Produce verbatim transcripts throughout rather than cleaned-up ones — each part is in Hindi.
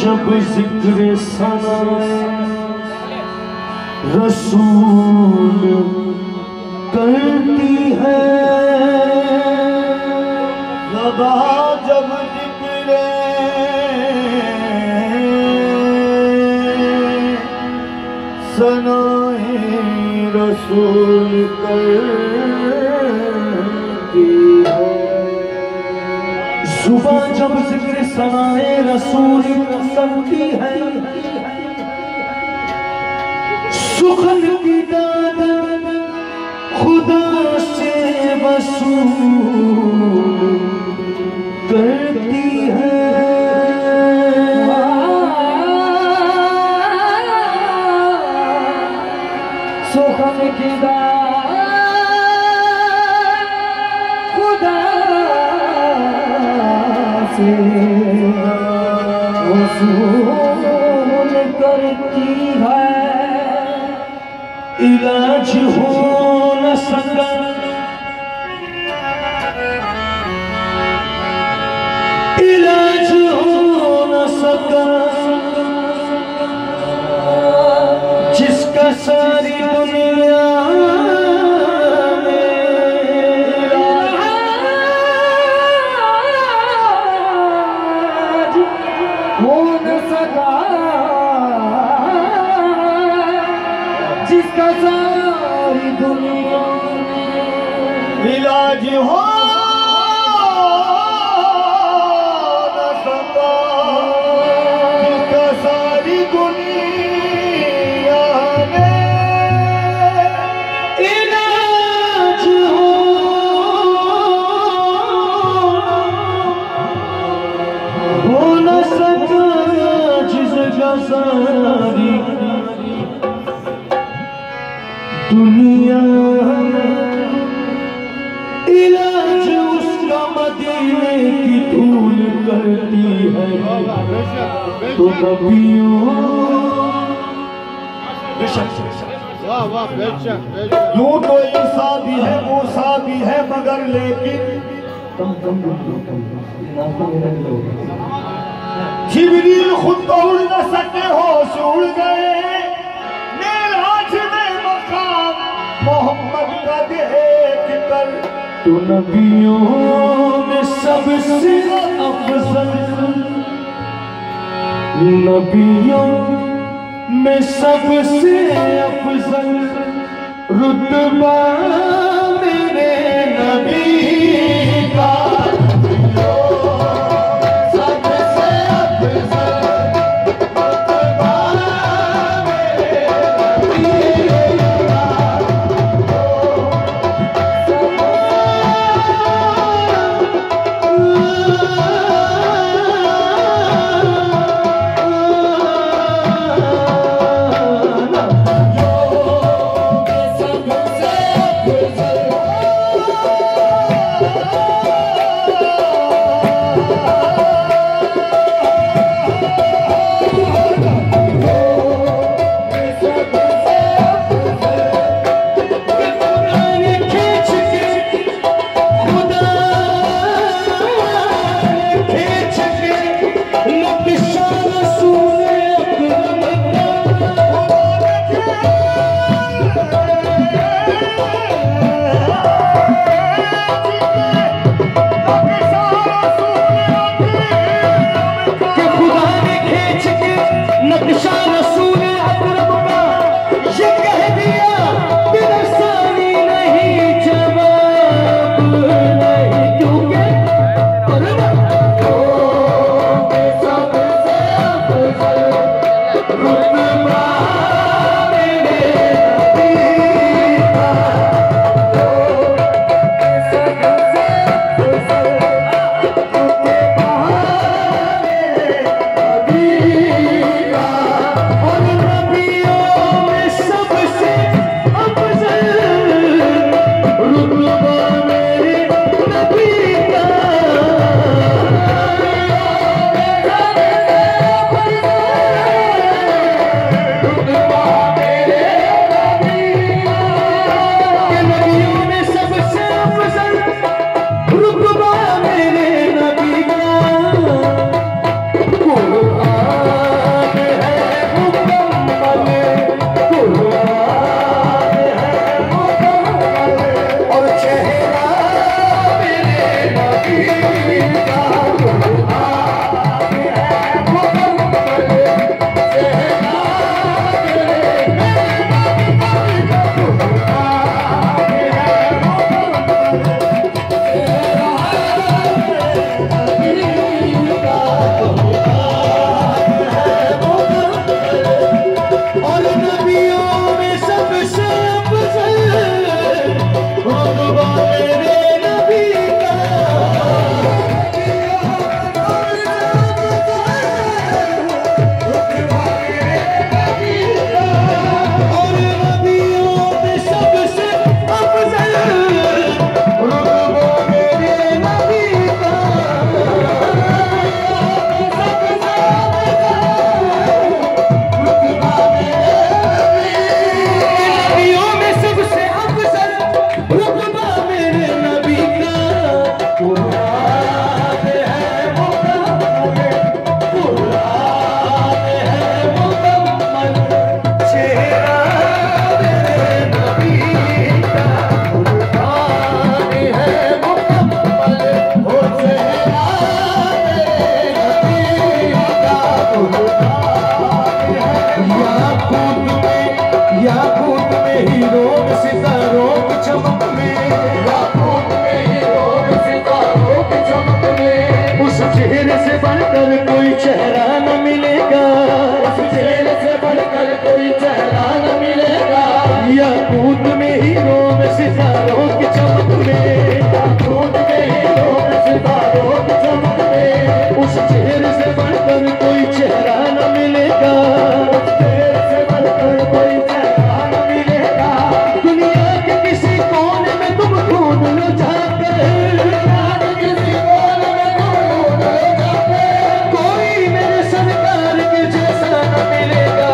जब जिक्र सनाए रसूल करती है, सदा जब जिक्र सनाए रसूल करती है। सुबह जब जिक्र सनाए रसूल करती है, सुखन की दाद खुदा से वसूल करती है। सुखन की दाद खुदा से वसूल करती है। इलाज हो न सका इलाज हो न सका जिसका सारी दुनिया में इलाज हो न सका, जिसका सारी दुनिया में इलाज हो न सका, जिसका सारी दुनिया में इलाज हो हो न सका, जिसका सारी दुनिया इलाज उसका मदीने की धूल करती है। तो नबियों यूं तो ईसा भी है मूसा भी है मगर लेकिन जिब्रील खुद तो उड़ न सके, होश उड़ गए मोहम्मद का देख कर। तो नबियों में सबसे अफजल, नबियों में सबसे अफजल रुतबा मेरे नबी का। याकूत में याकूत में हीरों सितारों की चमक में, याकूत में हीरों सितारों की चमक में, उस चेहरे से बढ़कर कोई चेहरा न मिलेगा, उस चेहरे से बढ़कर कोई चेहरा न मिलेगा। याकूत में हीरों सितारों की चमक में, याकूत में हीरों सितारों की चमक में, उस चेहरे से बढ़कर कोई चेहरा न मिलेगा, उस चेहरे से बढ़कर कोई चेहरा न मिलेगा। दुनिया के किसी कोने में तुम ढूंढ लो जाकर, दुनिया के किसी कोने में तुम ढूंढ लो जाकर, कोई मेरे सरकार के जैसा न मिलेगा।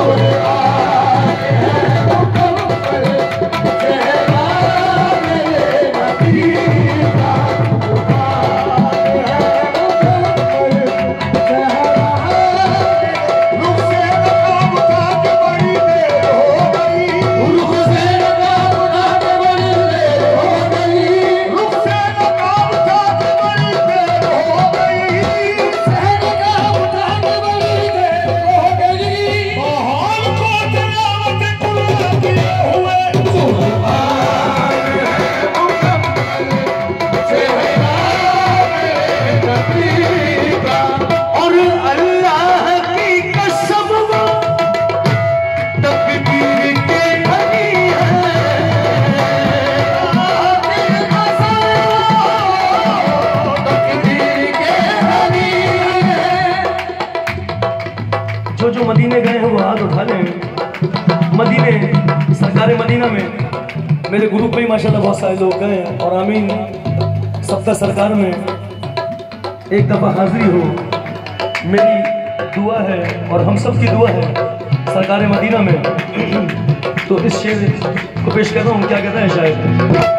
जो जो मदीने गए हैं वो हाथ उठा लें। मदीने सरकार मदीना में मेरे ग्रुप में ही माशाल्लाह बहुत सारे लोग गए हैं और आमीन सबका सरकार में एक दफ़ा हाजिरी हो, मेरी दुआ है और हम सब की दुआ है सरकार मदीना में। तो इस शेर को पेश कर रहा हूँ, क्या कहता है शायद।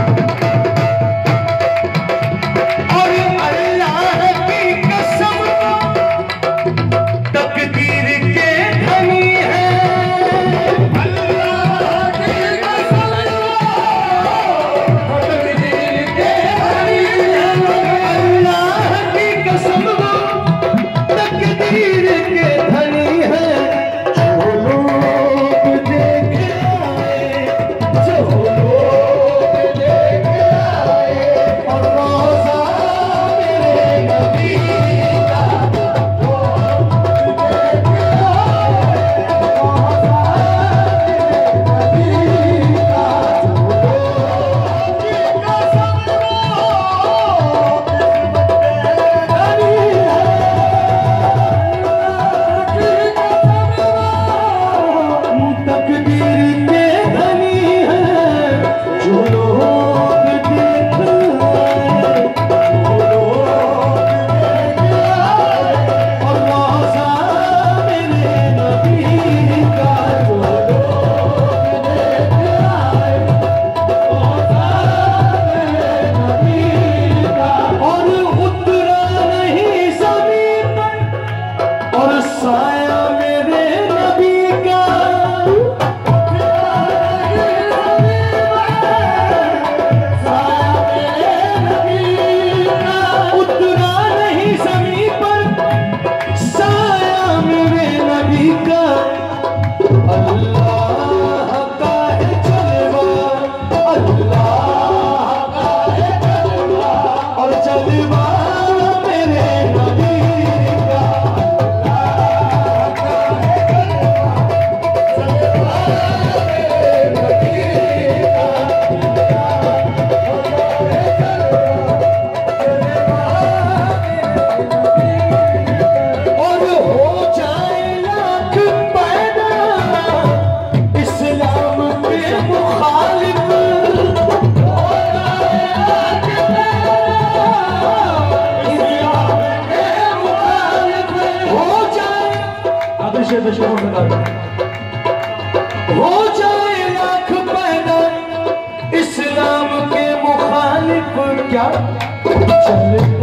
हो जाए लाख पैदा इस्लाम के मुखालिफ क्या चल